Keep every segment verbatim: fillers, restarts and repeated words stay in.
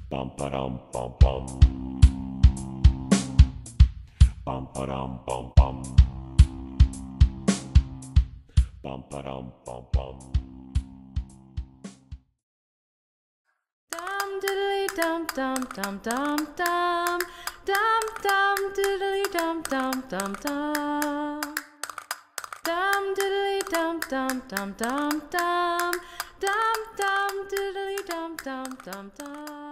Bum ba-dum bum bum. Bum ba-dum bum bum. Bum ba-dum bum bum. Dum diddly dum dum dum dum dum. Dum dum diddly dum dum dum dum. Dum diddly dum dum dum dum dum. Dum dum diddly dum dum dum dum.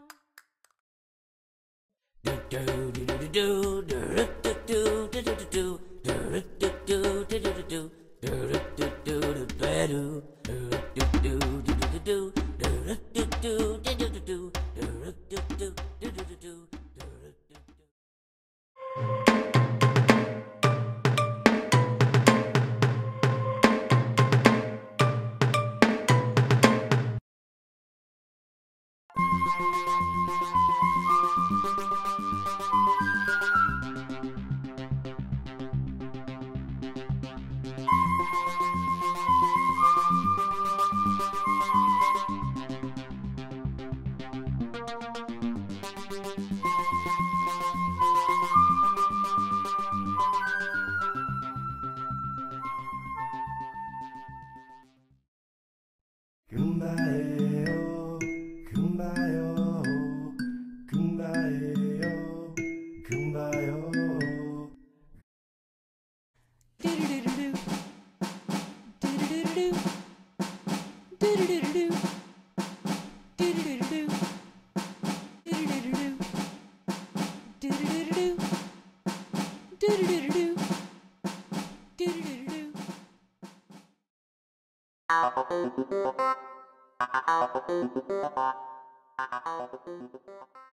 금바예요 금바요 금바예요 금바요 Do-do-do-do-do. Do-do-do-do-do. Do-do-do-do-do. Do-do-do-do-do. Do-do-do-do-do. Do-do-do-do-do. Do-do-do-do-do. Do-do-do-do-do.